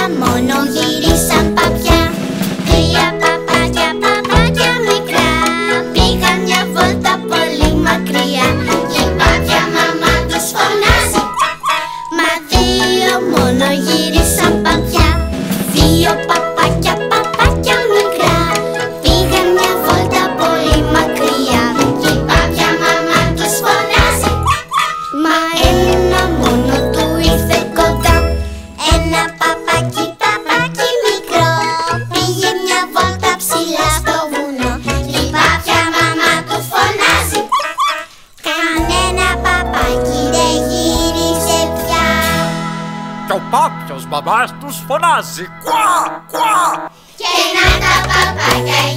μόνο γύρισαν παπιά. Τρία παπάκια, παπάκια μικρά, πήγαν μια βόλτα πολύ μακριά. Και η πάπια μαμά τους φωνάζει, μα δύο μόνο γύρισαν παπιά. Δύο παπάκια, παπάκια μικρά, πήγαν μια βόλτα πολύ μακριά. Και η πάπια μαμά τους φωνάζει, μα ένα μόνο του ήρθε κοντά. Ένα παπάκι, παπάκι μικρό, πήγε μια βόλτα ψηλά στο βουνό. Και η πάπια μαμά του φωνάζει, κανένα παπάκι δεν γύρισε πια. Και ο πάπιος μαμάς τους φωνάζει, κουά, κουά. Και να τα παπάκια